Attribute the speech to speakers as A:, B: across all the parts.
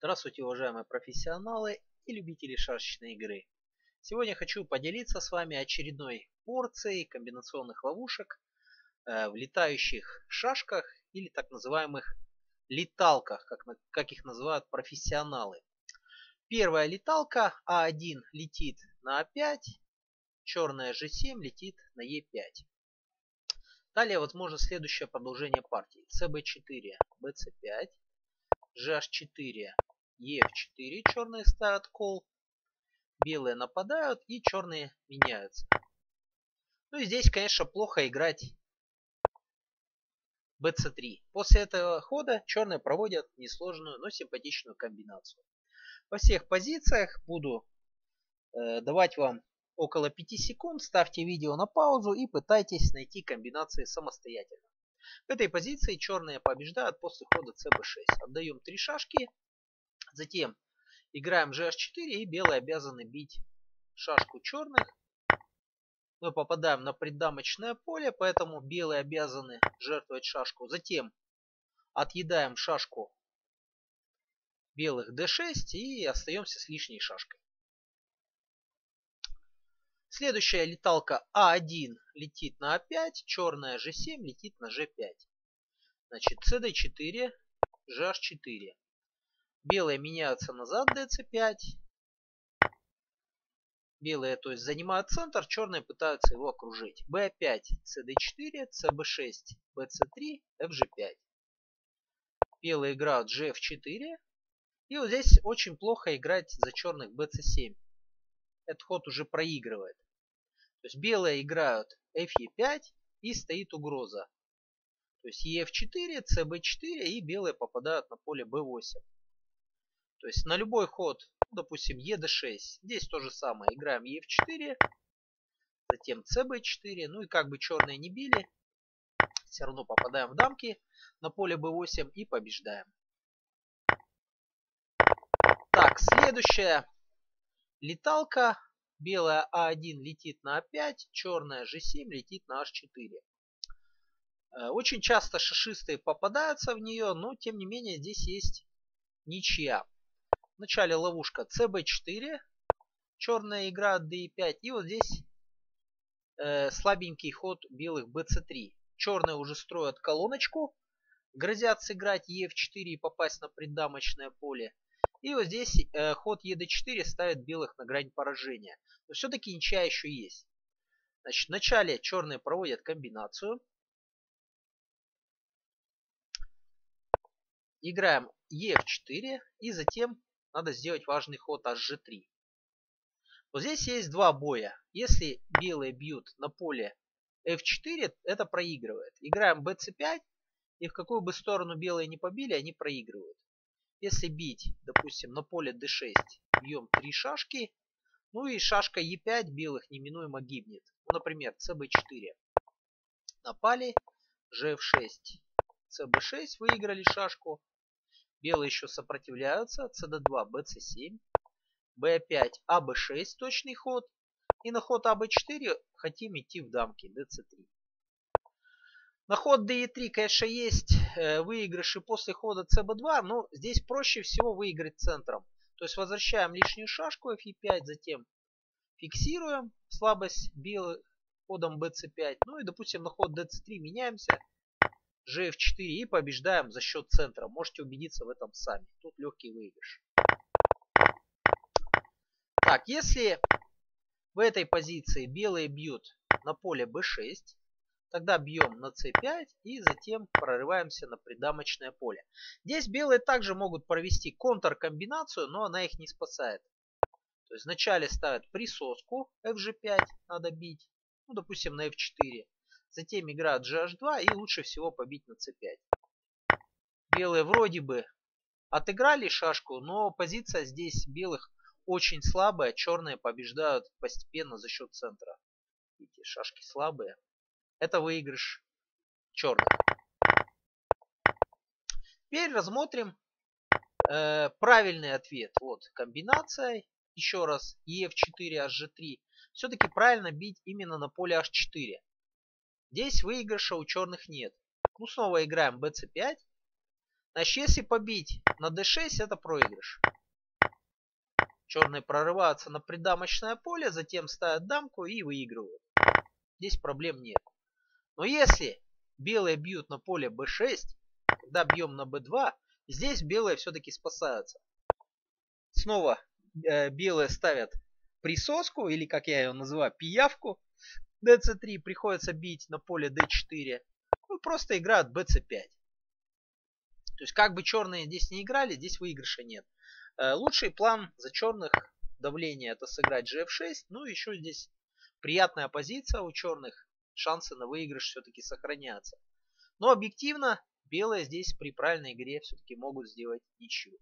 A: Здравствуйте, уважаемые профессионалы и любители шашечной игры. Сегодня хочу поделиться с вами очередной порцией комбинационных ловушек в летающих шашках или так называемых леталках, как их называют профессионалы. Первая леталка А1 летит на А5, черная G7 летит на Е5. Далее возможно следующее продолжение партии. СБ4, БЦ5, GH4, Е4, черные ставят кол, белые нападают и черные меняются. Ну и здесь, конечно, плохо играть БЦ3. После этого хода черные проводят несложную, но симпатичную комбинацию. Во всех позициях буду давать вам около 5 секунд. Ставьте видео на паузу и пытайтесь найти комбинации самостоятельно. В этой позиции черные побеждают после хода ЦБ6. Отдаем 3 шашки. Затем играем GH4 и белые обязаны бить шашку черных. Мы попадаем на преддамочное поле, поэтому белые обязаны жертвовать шашку. Затем отъедаем шашку белых d6 и остаемся с лишней шашкой. Следующая леталка А1 летит на А5, черная G7 летит на G5. Значит, CD4, GH4. Белые меняются назад, DC5. Белые, то есть, занимают центр, черные пытаются его окружить. B5, CD4, CB6, BC3, FG5. Белые играют GF4. И вот здесь очень плохо играть за черных BC7. Этот ход уже проигрывает. То есть белые играют FE5 и стоит угроза. То есть EF4, CB4 и белые попадают на поле B8. То есть на любой ход, допустим, ED6. Здесь то же самое. Играем EF4, затем CB4. Ну и как бы черные не били, все равно попадаем в дамки на поле B8 и побеждаем. Так, следующая леталка. Белая А1 летит на А5, черная G7 летит на H4. Очень часто шашисты попадаются в нее, но тем не менее здесь есть ничья. В начале ловушка CB4, черная играет D5, и вот здесь слабенький ход белых BC3. Черные уже строят колоночку, грозят сыграть EF4 и попасть на преддамочное поле. И вот здесь ход ED4 ставит белых на грань поражения. Но все-таки ничья еще есть. Значит, в начале черные проводят комбинацию. Играем EF4 и затем надо сделать важный ход HG3. Вот здесь есть два боя. Если белые бьют на поле F4, это проигрывает. Играем BC5 и в какую бы сторону белые не побили, они проигрывают. Если бить, допустим, на поле D6, бьем 3 шашки, ну и шашка E5 белых неминуемо гибнет. Ну, например, CB4. Напали, GF6, CB6, выиграли шашку. Белые еще сопротивляются, CD2, BC7, B5, AB6, точный ход. И на ход AB4 хотим идти в дамки, DC3. На ход DE3, конечно, есть выигрыши после хода CB2, но здесь проще всего выиграть центром. То есть возвращаем лишнюю шашку FE5, затем фиксируем слабость белых ходом BC5. Ну и, допустим, на ход DC3 меняемся, GF4 и побеждаем за счет центра. Можете убедиться в этом сами. Тут легкий выигрыш. Так, если в этой позиции белые бьют на поле B6, тогда бьем на C5 и затем прорываемся на преддамочное поле. Здесь белые также могут провести контркомбинацию, но она их не спасает. То есть вначале ставят присоску FG5, надо бить, ну, допустим, на F4. Затем играют GH2 и лучше всего побить на C5. Белые вроде бы отыграли шашку, но позиция здесь белых очень слабая. Черные побеждают постепенно за счет центра. Видите, шашки слабые. Это выигрыш черных. Теперь рассмотрим правильный ответ. Вот комбинация. Еще раз EF4, HG3. Все-таки правильно бить именно на поле H4. Здесь выигрыша у черных нет. Ну, снова играем BC5. Значит, если побить на d6, это проигрыш. Черные прорываются на придамочное поле, затем ставят дамку и выигрывают. Здесь проблем нет. Но если белые бьют на поле b6, когда бьем на b2, здесь белые все-таки спасаются. Снова белые ставят присоску, или как я ее называю, пиявку. dc3 приходится бить на поле d4. Ну, просто играют bc5. То есть как бы черные здесь не играли, здесь выигрыша нет. Лучший план за черных давления это сыграть gf6. Ну еще здесь приятная позиция у черных. Шансы на выигрыш все-таки сохранятся. Но объективно белые здесь при правильной игре все-таки могут сделать ничью.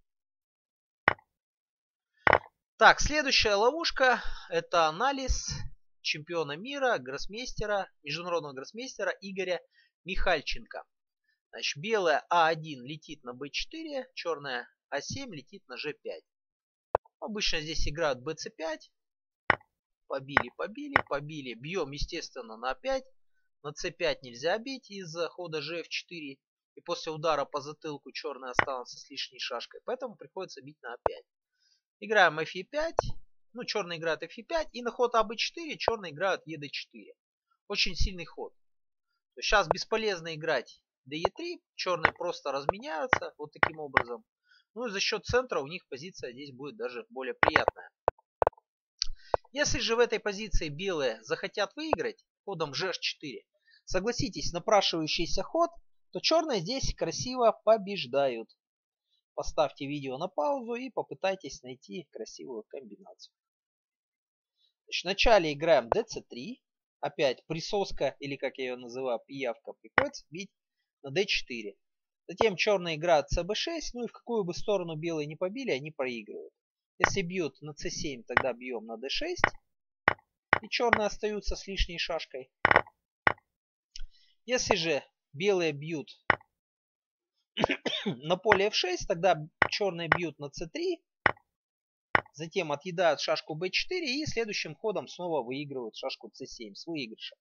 A: Так, следующая ловушка это анализ чемпиона мира, гроссмейстера, международного гроссмейстера Игоря Михальченко. Значит, белая А1 летит на Б4, черная А7 летит на Ж5. Обычно здесь играют БЦ5. Побили, побили, побили. Бьем, естественно, на А5. На С5 нельзя бить из-за хода ЖФ4. И после удара по затылку черные останутся с лишней шашкой. Поэтому приходится бить на А5. Играем Фе5. Ну, черные играют Фе5. И на ход АБ4 черные играют ЕД4. Очень сильный ход. То есть сейчас бесполезно играть ДЕ3. Черные просто разменяются вот таким образом. Ну и за счет центра у них позиция здесь будет даже более приятная. Если же в этой позиции белые захотят выиграть ходом GH4, согласитесь, напрашивающийся ход, то черные здесь красиво побеждают. Поставьте видео на паузу и попытайтесь найти красивую комбинацию. Значит, вначале играем dc3. Опять присоска, или как я ее называю, пиявка, приходится бить на d4. Затем черные играют cb6, ну и в какую бы сторону белые не побили, они проигрывают. Если бьют на c7, тогда бьем на d6. И черные остаются с лишней шашкой. Если же белые бьют на поле f6, тогда черные бьют на c3. Затем отъедают шашку b4 и следующим ходом снова выигрывают шашку c7 с выигрышем.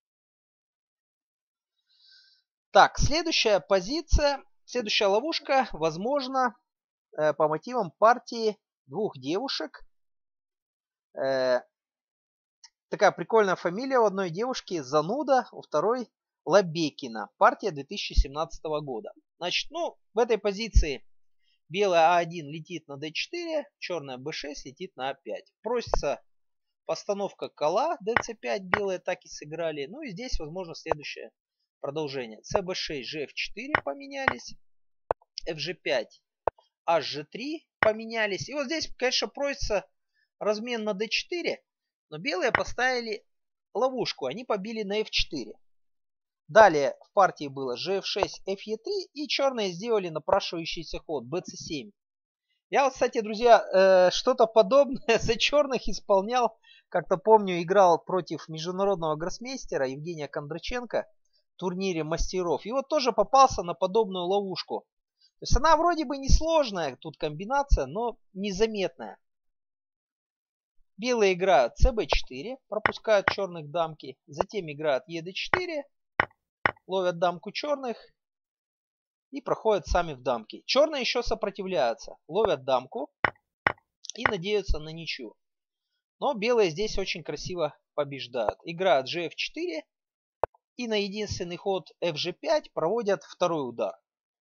A: Так, следующая позиция, следующая ловушка, возможно, по мотивам партии двух девушек. Такая прикольная фамилия у одной девушки Зануда, у второй Лабекина. Партия 2017 года. Значит, ну, в этой позиции белая А1 летит на d4, черная b6 летит на А5. Просится постановка кола dc5, белые так и сыграли. Ну и здесь возможно следующее продолжение. cb6, gf4 поменялись, fg5, hg3 поменялись. И вот здесь, конечно, просится размен на d4, но белые поставили ловушку, они побили на f4. Далее в партии было gf6, fe3 и черные сделали напрашивающийся ход bc7. Я вот, кстати, друзья, что-то подобное за черных исполнял. Как-то помню, играл против международного гроссмейстера Евгения Кондраченко в турнире мастеров. И вот тоже попался на подобную ловушку. То есть она вроде бы несложная, тут комбинация, но незаметная. Белые играют cb4, пропускают черных дамки. Затем играют ед4, ловят дамку черных и проходят сами в дамки. Черные еще сопротивляются, ловят дамку и надеются на ничью. Но белые здесь очень красиво побеждают. Играют gf4 и на единственный ход fg5 проводят второй удар.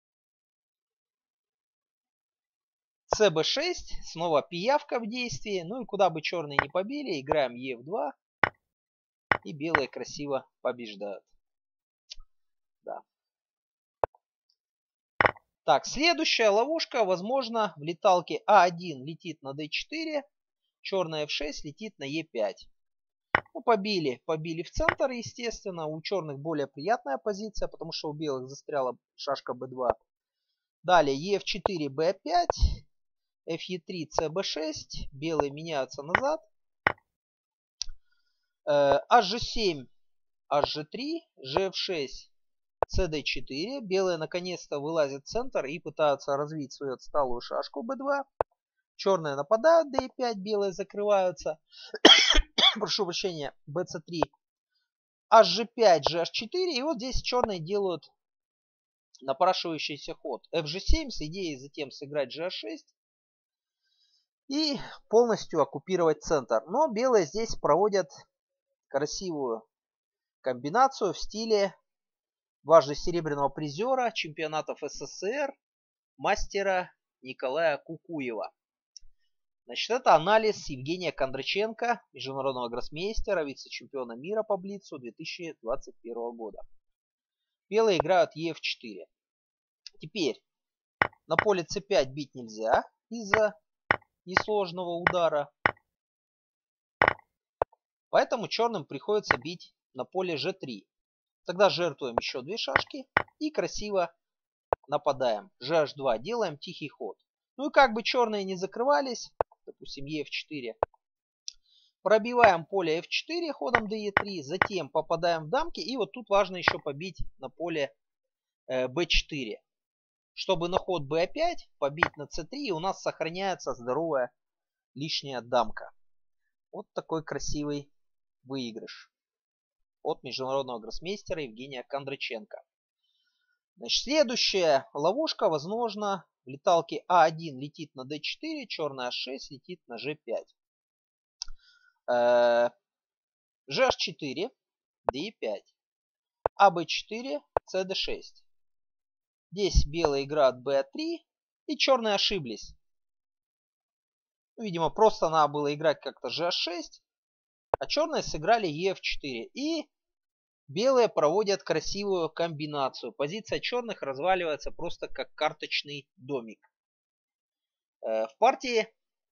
A: cb6, снова пиявка в действии. Ну и куда бы черные не побили, играем ef2 и белые красиво побеждают. Да. Так, следующая ловушка, возможно, в леталке А1 летит на d4, черная f6 летит на e5. Ну, побили в центр, естественно. У черных более приятная позиция, потому что у белых застряла шашка b2. Далее ef4, b5, fe3, cb6. Белые меняются назад. hg7, hg3, gf6, cd4. Белые наконец-то вылазят в центр и пытаются развить свою отсталую шашку b2. Черные нападают, d5, белые закрываются. Прошу прощения, bc3, hg5, gh4. И вот здесь черные делают напрашивающийся ход fg7 с идеей затем сыграть gh6 и полностью оккупировать центр. Но белые здесь проводят красивую комбинацию в стиле дважды серебряного призера чемпионатов СССР мастера Николая Кукуева. Значит, это анализ Евгения Кондраченко, международного гроссмейстера, вице-чемпиона мира по блицу 2021 года. Белые играют ef4. Теперь на поле c5 бить нельзя из-за несложного удара. Поэтому черным приходится бить на поле g3. Тогда жертвуем еще 2 шашки и красиво нападаем. gh2 делаем тихий ход. Ну и как бы черные не закрывались, допустим ef4, пробиваем поле f4 ходом de3, затем попадаем в дамки. И вот тут важно еще побить на поле b4. Чтобы на ход b5 побить на c3, и у нас сохраняется здоровая лишняя дамка. Вот такой красивый выигрыш от международного гроссмейстера Евгения Кондраченко. Значит, следующая ловушка, возможно, в леталке А1 летит на d4, черная h6 летит на g5. gh4, d5, ab4, cd6. Здесь белые играют b3, и черные ошиблись. Ну, видимо, просто надо было играть как-то gh6, а черные сыграли ef4. И белые проводят красивую комбинацию. Позиция черных разваливается просто как карточный домик. В партии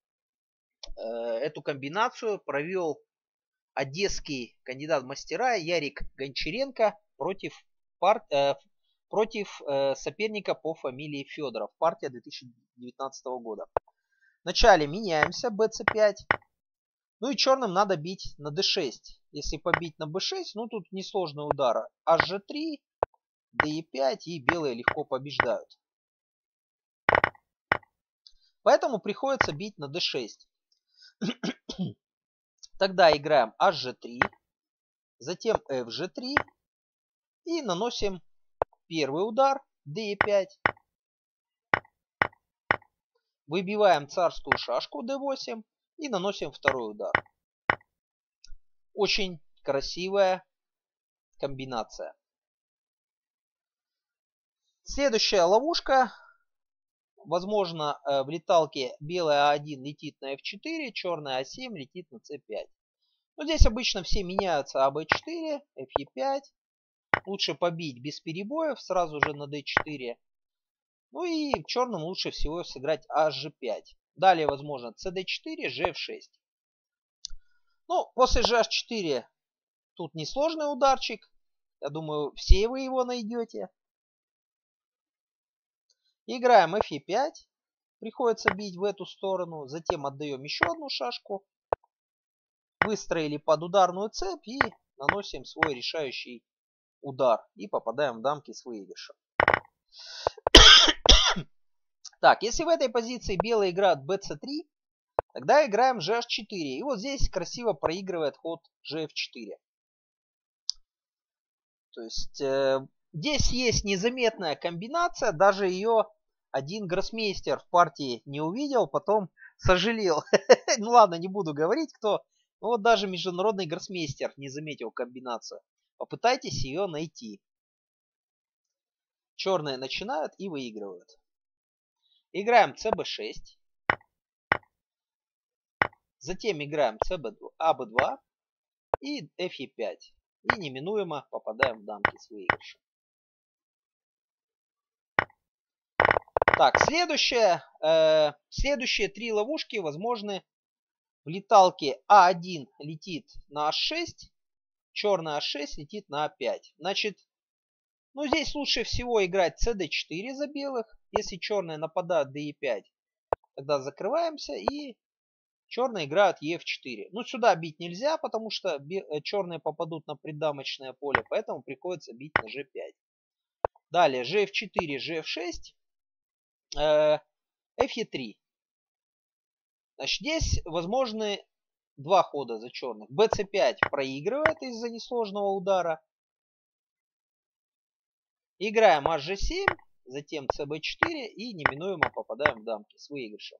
A: эту комбинацию провел одесский кандидат в мастера Ярик Гончаренко против соперника по фамилии Федоров. Партия 2019 года. Вначале меняемся bc5. Ну и черным надо бить на d6. Если побить на b6, ну тут несложный удар. hg3, de5 и белые легко побеждают. Поэтому приходится бить на d6. Тогда играем hg3, затем fg3 и наносим первый удар de5. Выбиваем царскую шашку d8 и наносим второй удар. Очень красивая комбинация. Следующая ловушка. Возможно, в леталке белая А1 летит на f4, черная А7 летит на c5. Но здесь обычно все меняются АБ4, фе5. Лучше побить без перебоев сразу же на d4. Ну и черным лучше всего сыграть hg5. Далее возможно cd4, gf6. Ну, после gh4 тут несложный ударчик. Я думаю, все вы его найдете. Играем фе5. Приходится бить в эту сторону. Затем отдаем еще одну шашку. Выстроили под ударную цепь и наносим свой решающий удар. И попадаем в дамки с выигрышем. Так, если в этой позиции белые играют bc3, тогда играем gh4. И вот здесь красиво проигрывает ход gf4. То есть здесь есть незаметная комбинация. Даже ее один гроссмейстер в партии не увидел, потом сожалел. Ну ладно, не буду говорить, кто. Но вот даже международный гроссмейстер не заметил комбинацию. Попытайтесь ее найти. Черные начинают и выигрывают. Играем cb6. Затем играем ab2 и fe5. И неминуемо попадаем в дамки с выигрышем. Так, следующие 3 ловушки возможны в леталке А1 летит на h6, черная h6 летит на a5. Значит, ну здесь лучше всего играть cd4 за белых. Если черные нападают de5, тогда закрываемся и черные играют ef4. Ну сюда бить нельзя, потому что черные попадут на придамочное поле, поэтому приходится бить на g5. Далее gf4, gf6. fe3. Значит, здесь возможны 2 хода за черных. bc5 проигрывает из-за несложного удара. Играем hg7, затем cb4 и неминуемо попадаем в дамки с выигрышем.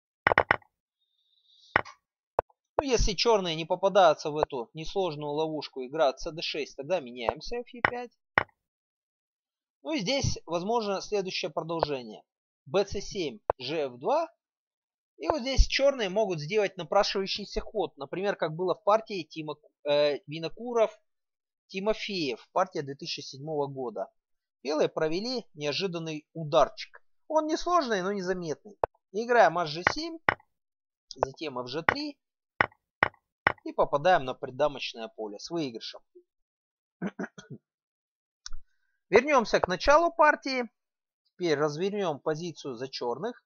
A: Ну, если черные не попадаются в эту несложную ловушку, играют cd6, тогда меняемся fe5. Ну и здесь возможно следующее продолжение. bc7, gf2. И вот здесь черные могут сделать напрашивающийся ход. Например, как было в партии Винокуров, Тимофеев, партия 2007 года. Белые провели неожиданный ударчик. Он несложный, но незаметный. Играем hg7, затем fg3 и попадаем на преддамочное поле с выигрышем. Вернемся к началу партии. Теперь развернем позицию за черных.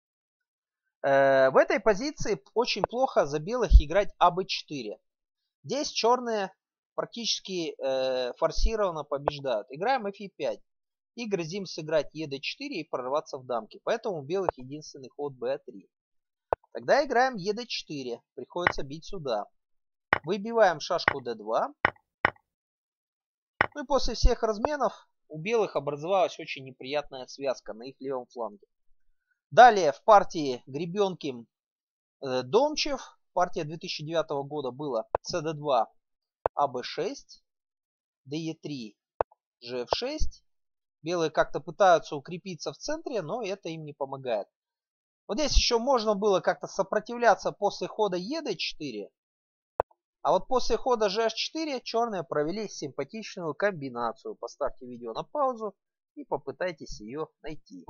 A: В этой позиции очень плохо за белых играть АБ4. Здесь черные практически форсированно побеждают. Играем Фе5 и грозим сыграть ЕД4 и прорваться в дамки. Поэтому у белых единственный ход БА3. Тогда играем ЕД4. Приходится бить сюда. Выбиваем шашку d2. Ну и после всех разменов у белых образовалась очень неприятная связка на их левом фланге. Далее в партии Гребенкин Домчев. Партия 2009 года была cd2, АБ6, ДЕ3, ЖФ6. Белые как-то пытаются укрепиться в центре, но это им не помогает. Вот здесь еще можно было как-то сопротивляться после хода ЕД4. А вот после хода GH4 черные провели симпатичную комбинацию. Поставьте видео на паузу и попытайтесь ее найти.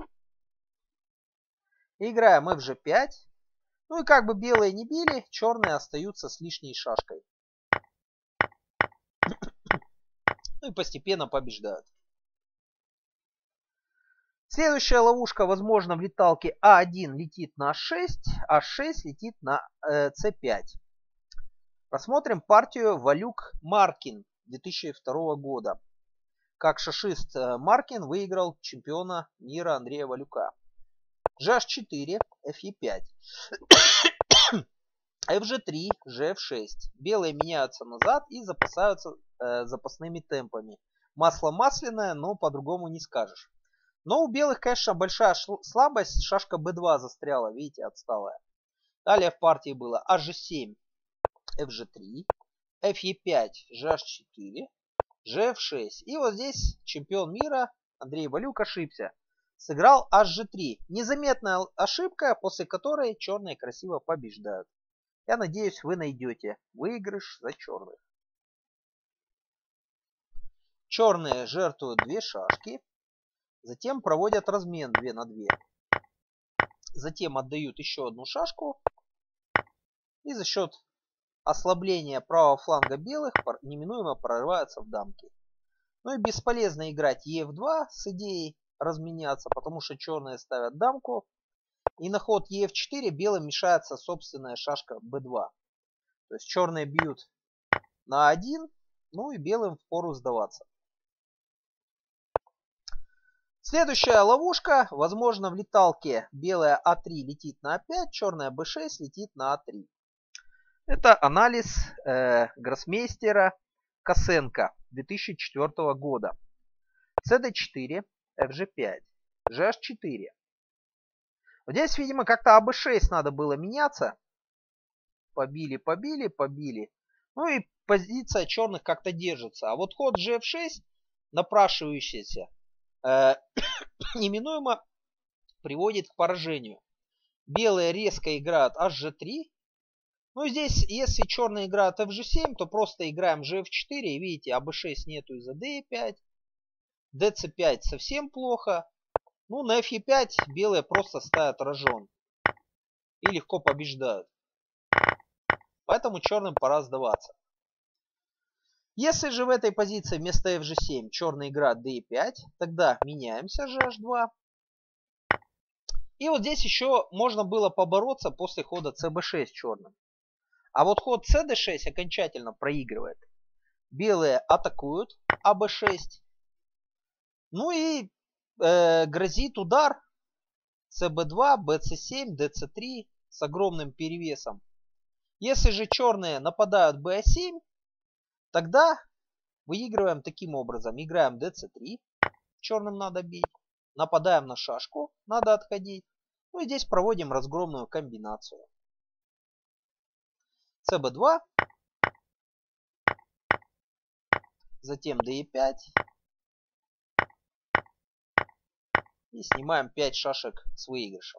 A: Играем FG5. Ну и как бы белые не били, черные остаются с лишней шашкой. Ну и постепенно побеждают. Следующая ловушка, возможно, в леталке А1 летит на H6, H6 летит на C5. Посмотрим партию Валюк-Маркин 2002 года. Как шашист Маркин выиграл чемпиона мира Андрея Валюка. GH4, FE5. FG3, GF6. Белые меняются назад и запасаются запасными темпами. Масло масляное, но по-другому не скажешь. Но у белых, конечно, большая слабость. Шашка B2 застряла, видите, отсталая. Далее в партии было HG7, FG3, FE5, GH4, GF6. И вот здесь чемпион мира Андрей Валюк ошибся. Сыграл HG3. Незаметная ошибка, после которой черные красиво побеждают. Я надеюсь, вы найдете выигрыш за черных. Черные жертвуют 2 шашки. Затем проводят размен 2 на 2. Затем отдают еще одну шашку. И за счет ослабления правого фланга белых неминуемо прорываются в дамки. Ну и бесполезно играть ЕФ2 с идеей разменяться, потому что черные ставят дамку. И на ход ЕФ4 белым мешается собственная шашка Б2. То есть черные бьют на 1, ну и белым впору сдаваться. Следующая ловушка. Возможно, в леталке белая А3 летит на А5, черная Б6 летит на А3. Это анализ гроссмейстера Косенко 2004 года. cd4, FG5, GH4. Вот здесь, видимо, как-то АБ6 надо было меняться. Побили, побили, побили. Ну и позиция черных как-то держится. А вот ход GF6, напрашивающийся, неминуемо приводит к поражению. Белые резко играют HG3. Ну здесь, если черные играют FG7, то просто играем GF4. И видите, АБ6 нету из-за DE5. DC5 совсем плохо. Ну на FE5 белые просто ставят рожон. И легко побеждают. Поэтому черным пора сдаваться. Если же в этой позиции вместо FG7 черный играет DE5, тогда меняемся GH2. И вот здесь еще можно было побороться после хода CB6 черным. А вот ход CD6 окончательно проигрывает. Белые атакуют АБ6. Ну и грозит удар CB2, BC7, DC3 с огромным перевесом. Если же черные нападают BA7, тогда выигрываем таким образом. Играем DC3, черным надо бить. Нападаем на шашку, надо отходить. Ну и здесь проводим разгромную комбинацию. cb2. Затем d5. И снимаем 5 шашек с выигрышем.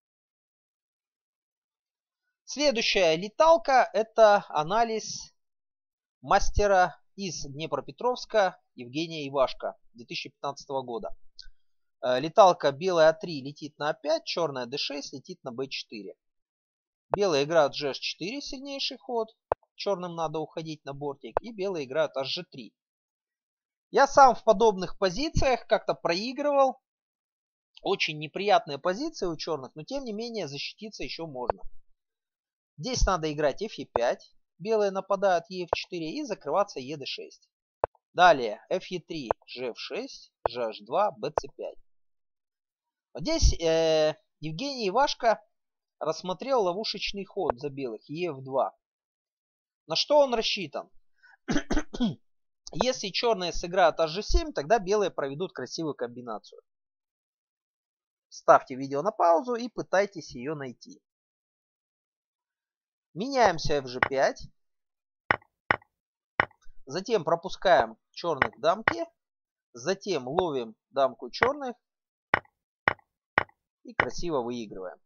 A: Следующая леталка — это анализ мастера из Днепропетровска Евгения Ивашко 2015 года. Леталка белая А3 летит на А5, черная d6 летит на b4. Белые играют gh4, сильнейший ход. Черным надо уходить на бортик. И белые играют hg3. Я сам в подобных позициях как-то проигрывал. Очень неприятные позиции у черных, но тем не менее защититься еще можно. Здесь надо играть fe5. Белые нападают e4 и закрываться ед6. Далее fe3, gf6, gh2, bc5. Вот здесь Евгений Ивашко рассмотрел ловушечный ход за белых ef2. На что он рассчитан? Если черные сыграют hg7, тогда белые проведут красивую комбинацию. Ставьте видео на паузу и пытайтесь ее найти. Меняемся fg5. Затем пропускаем черных к дамке. Затем ловим дамку черных. И красиво выигрываем.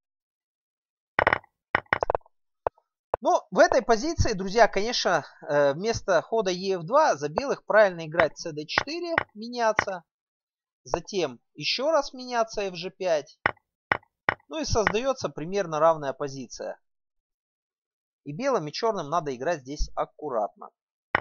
A: Но в этой позиции, друзья, конечно, вместо хода ef2 за белых правильно играть cd4, меняться. Затем еще раз меняться fg5. Ну и создается примерно равная позиция. И белым и черным надо играть здесь аккуратно.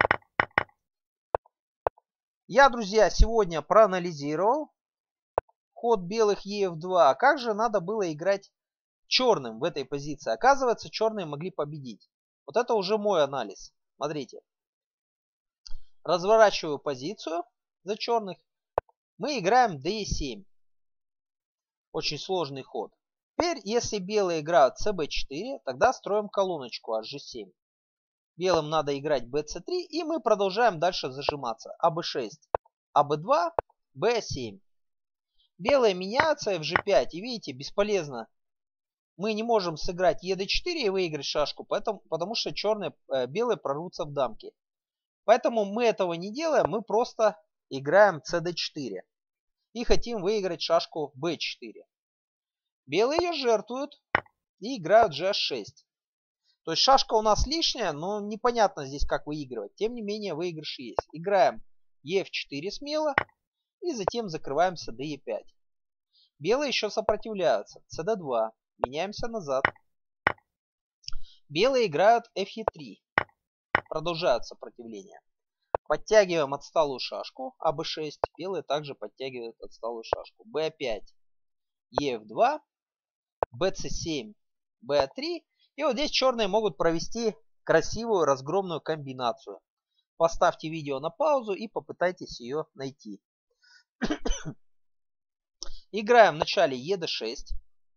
A: Я, друзья, сегодня проанализировал ход белых ef2. А как же надо было играть черным в этой позиции? Оказывается, черные могли победить. Вот это уже мой анализ. Смотрите. Разворачиваю позицию за черных. Мы играем d7. Очень сложный ход. Теперь, если белые играют cb4, тогда строим колоночку hg7. Белым надо играть bc3, и мы продолжаем дальше зажиматься. аб6, аб2, b7. Белые меняются fg5, и видите, бесполезно. Мы не можем сыграть ед4 и выиграть шашку, потому что белые прорвутся в дамки. Поэтому мы этого не делаем, мы просто играем cd4. И хотим выиграть шашку b4. Белые ее жертвуют и играют gh6. То есть шашка у нас лишняя, но непонятно здесь как выигрывать. Тем не менее выигрыш есть. Играем e4 смело и затем закрываемся d5. Белые еще сопротивляются. cd2. Меняемся назад. Белые играют fe3. Продолжают сопротивление. Подтягиваем отсталую шашку аб6. Белые также подтягивают отсталую шашку. b5, ef2, bc7, b3. И вот здесь черные могут провести красивую разгромную комбинацию. Поставьте видео на паузу и попытайтесь ее найти. Играем вначале ед6.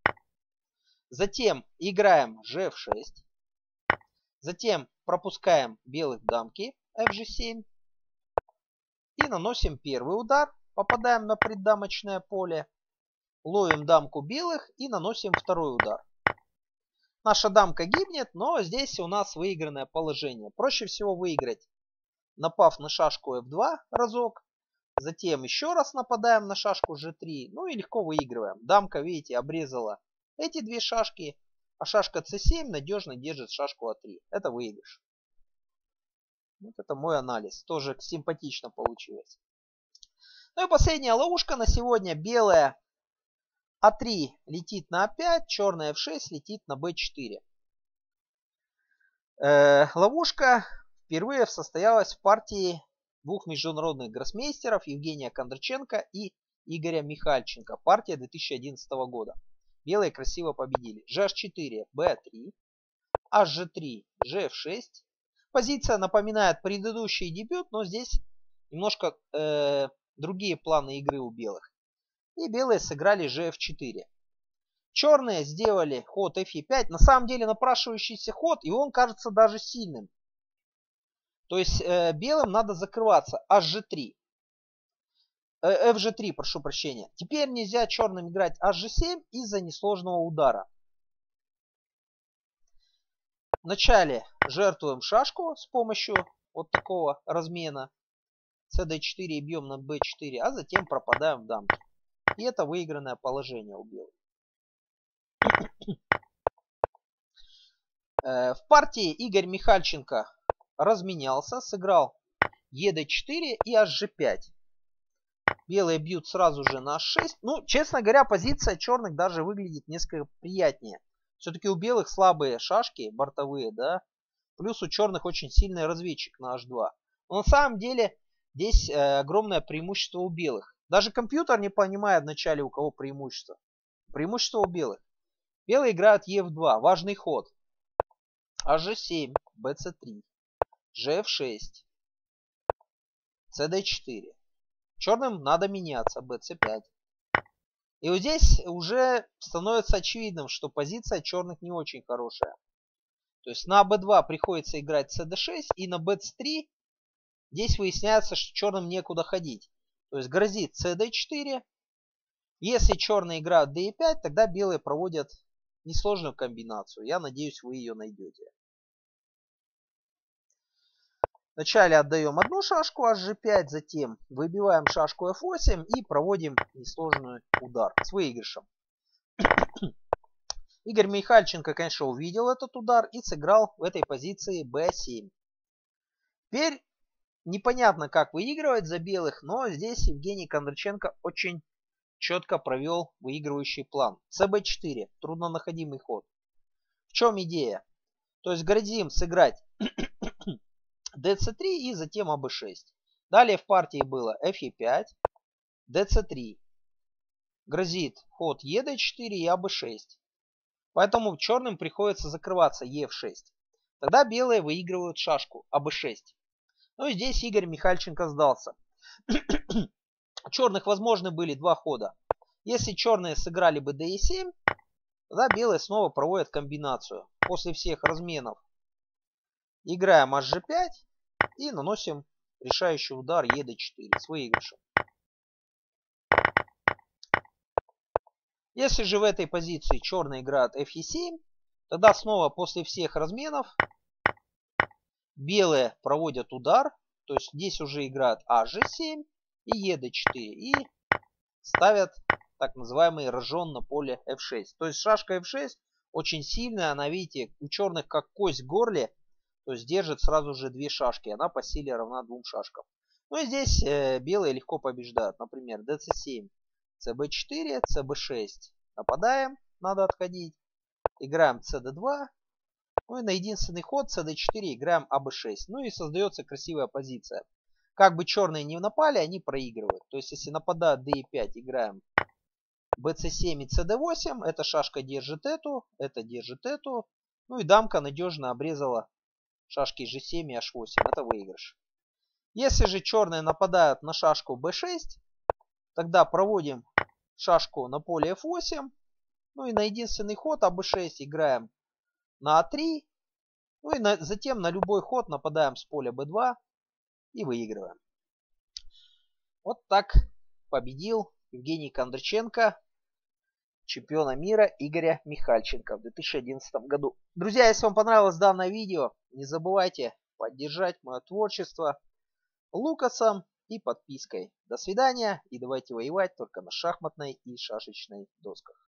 A: Затем играем gf6. Затем пропускаем белых дамки fg7. И наносим первый удар. Попадаем на преддамочное поле. Ловим дамку белых и наносим второй удар. Наша дамка гибнет, но здесь у нас выигранное положение. Проще всего выиграть, напав на шашку f2 разок. Затем еще раз нападаем на шашку g3. Ну и легко выигрываем. Дамка, видите, обрезала эти две шашки. А шашка c7 надежно держит шашку а3. Это выигрыш. Вот это мой анализ. Тоже симпатично получилось. Ну и последняя ловушка на сегодня. Белая а3 летит на а5, черная f6 летит на b4. Ловушка впервые состоялась в партии двух международных гроссмейстеров Евгения Кондраченко и Игоря Михальченко. Партия 2011 года. Белые красиво победили. gh4, b3, hg3, gf6. Позиция напоминает предыдущий дебют, но здесь немножко другие планы игры у белых. И белые сыграли gf4. Черные сделали ход fe5. На самом деле напрашивающийся ход, и он кажется даже сильным. То есть белым надо закрываться hg3. FG3, прошу прощения. Теперь нельзя черным играть HG7 из-за несложного удара. Вначале жертвуем шашку с помощью вот такого размена. CD4 и бьем на B4, а затем пропадаем в дамке. И это выигранное положение у белых. В партии Игорь Михальченко разменялся, сыграл ED4 и HG5. Белые бьют сразу же на H6. Ну, честно говоря, позиция черных даже выглядит несколько приятнее. Все-таки у белых слабые шашки, бортовые, да. Плюс у черных очень сильный разведчик на H2. Но на самом деле здесь огромное преимущество у белых. Даже компьютер не понимает вначале, у кого преимущество. Преимущество у белых. Белые играют EF2, важный ход. HG7, BC3, GF6, CD4. Черным надо меняться, BC5. И вот здесь уже становится очевидным, что позиция черных не очень хорошая. То есть на B2 приходится играть CD6, и на BC3 здесь выясняется, что черным некуда ходить. То есть грозит CD4. Если черные играют D5, тогда белые проводят несложную комбинацию. Я надеюсь, вы ее найдете. Вначале отдаем одну шашку HG5, затем выбиваем шашку F8 и проводим несложный удар с выигрышем. Игорь Михальченко, конечно, увидел этот удар и сыграл в этой позиции B7. Теперь непонятно, как выигрывать за белых, но здесь Евгений Кондраченко очень четко провел выигрывающий план. CB4. Труднонаходимый ход. В чем идея? То есть грозим сыграть DC3 и затем АБ6. Далее в партии было FE5, DC3. Грозит ход ED4 и АБ6. Поэтому черным приходится закрываться EF6. Тогда белые выигрывают шашку АБ6. Ну и здесь Игорь Михальченко сдался. У черных возможны были два хода. Если черные сыграли бы DE7, тогда белые снова проводят комбинацию. После всех разменов играем HG5 и наносим решающий удар ED4 с выигрышем. Если же в этой позиции черные играют FE7, тогда снова после всех разменов белые проводят удар. То есть здесь уже играют HG7 и ED4 и ставят так называемый рожон на поле F6. То есть шашка F6 очень сильная, она, видите, у черных как кость в горле, то есть держит сразу же две шашки, она по силе равна двум шашкам. Ну и здесь белые легко побеждают. Например, DC7, CB4, CB6. Нападаем, надо отходить. Играем CD2. Ну и на единственный ход CD4 играем АБ6. Ну и создается красивая позиция. Как бы черные не напали, они проигрывают. То есть если нападают D5, играем BC7 и CD8. Эта шашка держит эту, это держит эту. Ну и дамка надежно обрезала шашки G7 и H8. Это выигрыш. Если же черные нападают на шашку B6, тогда проводим шашку на поле F8. Ну и на единственный ход АБ6 играем на А3. Ну и затем на любой ход нападаем с поля B2 и выигрываем. Вот так победил Евгений Кондраченко чемпиона мира Игоря Михальченко в 2011 году. Друзья, если вам понравилось данное видео, не забывайте поддержать мое творчество лукасом и подпиской. До свидания и давайте воевать только на шахматной и шашечной досках.